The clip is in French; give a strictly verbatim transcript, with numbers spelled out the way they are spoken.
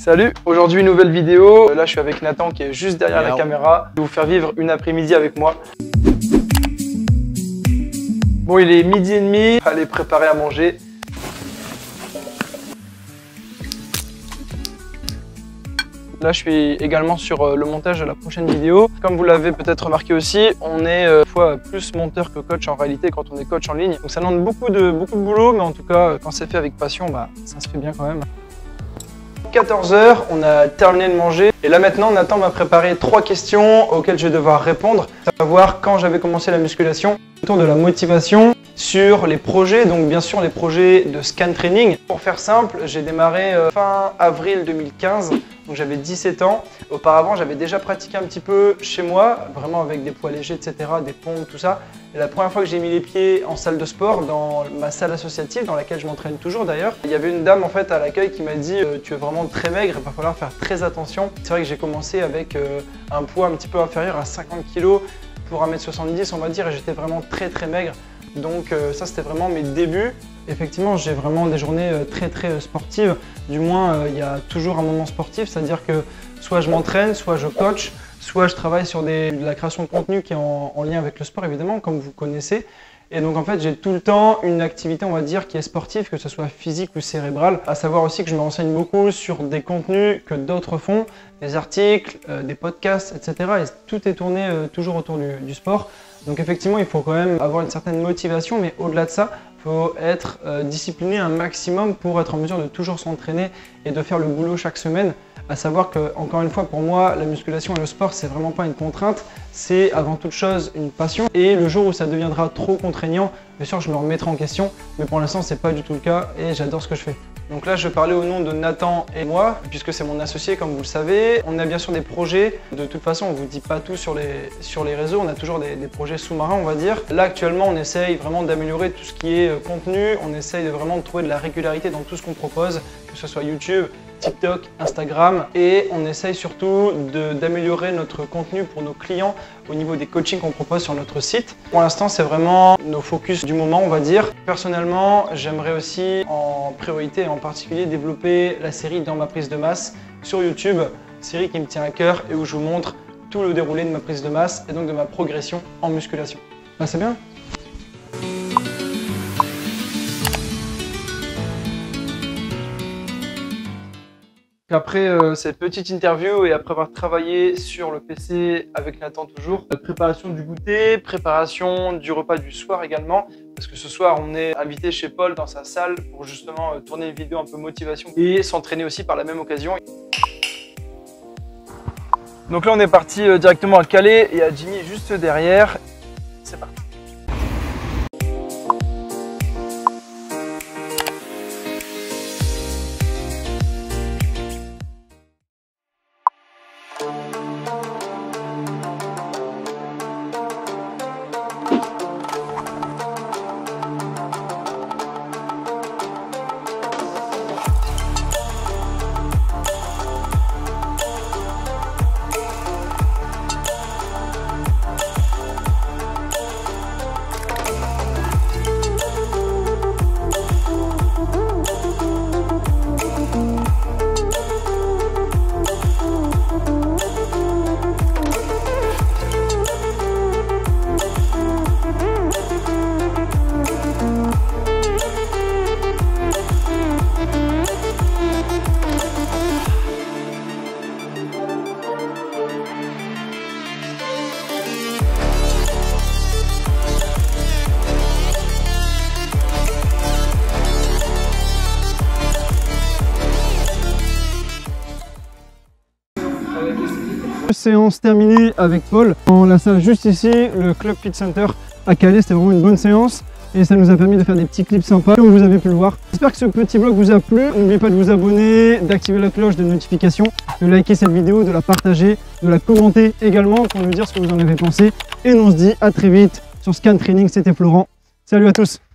Salut, aujourd'hui une nouvelle vidéo. Là je suis avec Nathan qui est juste derrière Hello. la caméra. Je vais vous faire vivre une après-midi avec moi. Bon, il est midi et demi, allez préparer à manger. Là je suis également sur le montage de la prochaine vidéo. Comme vous l'avez peut-être remarqué aussi, on est euh, fois plus monteur que coach en réalité quand on est coach en ligne. Donc ça demande beaucoup de, beaucoup de boulot, mais en tout cas quand c'est fait avec passion, bah, ça se fait bien quand même. quatorze heures, on a terminé de manger et là maintenant Nathan m'a préparé trois questions auxquelles je vais devoir répondre. Savoir quand j'avais commencé la musculation, autour de la motivation, sur les projets, donc bien sûr les projets de scan training. Pour faire simple, j'ai démarré euh, fin avril deux mille quinze, donc j'avais dix-sept ans. Auparavant j'avais déjà pratiqué un petit peu chez moi, vraiment avec des poids légers, et cetera, des pompes, tout ça. Et la première fois que j'ai mis les pieds en salle de sport, dans ma salle associative, dans laquelle je m'entraîne toujours d'ailleurs, il y avait une dame en fait à l'accueil qui m'a dit euh, tu es vraiment très maigre, il va falloir faire très attention. C'est vrai que j'ai commencé avec euh, un poids un petit peu inférieur à cinquante kilos pour un mètre soixante-dix on va dire, et j'étais vraiment très très maigre. Donc euh, ça c'était vraiment mes débuts. Effectivement j'ai vraiment des journées euh, très très euh, sportives, du moins euh, il y a toujours un moment sportif, c'est-à-dire que soit je m'entraîne, soit je coach, soit je travaille sur des, de la création de contenu qui est en, en lien avec le sport évidemment, comme vous connaissez. Et donc en fait j'ai tout le temps une activité on va dire qui est sportive, que ce soit physique ou cérébrale. À savoir aussi que je me renseigne beaucoup sur des contenus que d'autres font, des articles, euh, des podcasts, et cetera. Et tout est tourné euh, toujours autour du, du sport. Donc effectivement il faut quand même avoir une certaine motivation, mais au-delà de ça, il faut être euh, discipliné un maximum pour être en mesure de toujours s'entraîner et de faire le boulot chaque semaine. À savoir que, encore une fois, pour moi, la musculation et le sport, c'est vraiment pas une contrainte, c'est avant toute chose une passion. Et le jour où ça deviendra trop contraignant, bien sûr, je me remettrai en question, mais pour l'instant, c'est pas du tout le cas et j'adore ce que je fais. Donc là, je parlais au nom de Nathan et moi, puisque c'est mon associé, comme vous le savez. On a bien sûr des projets. De toute façon, on ne vous dit pas tout sur les, sur les réseaux. On a toujours des, des projets sous-marins, on va dire. Là, actuellement, on essaye vraiment d'améliorer tout ce qui est contenu. On essaye de vraiment de trouver de la régularité dans tout ce qu'on propose, que ce soit YouTube, TikTok, Instagram, et on essaye surtout d'améliorer notre contenu pour nos clients au niveau des coachings qu'on propose sur notre site. Pour l'instant, c'est vraiment nos focus du moment, on va dire. Personnellement, j'aimerais aussi en priorité et en particulier développer la série Dans ma prise de masse sur YouTube, série qui me tient à cœur et où je vous montre tout le déroulé de ma prise de masse et donc de ma progression en musculation. Ah, c'est bien. Après euh, cette petite interview et après avoir travaillé sur le P C avec Nathan toujours, la préparation du goûter, préparation du repas du soir également, parce que ce soir on est invité chez Paul dans sa salle pour justement euh, tourner une vidéo un peu motivation et s'entraîner aussi par la même occasion. Donc là on est parti euh, directement à Calais et à Jimmy juste derrière. C'est parti. Séance terminée avec Paul dans la salle juste ici, le Club Fit Center à Calais. C'était vraiment une bonne séance et ça nous a permis de faire des petits clips sympas comme vous avez pu le voir. J'espère que ce petit vlog vous a plu. N'oubliez pas de vous abonner, d'activer la cloche de notification, de liker cette vidéo, de la partager, de la commenter également pour nous dire ce que vous en avez pensé. Et on se dit à très vite sur Scan Training. C'était Florent. Salut à tous.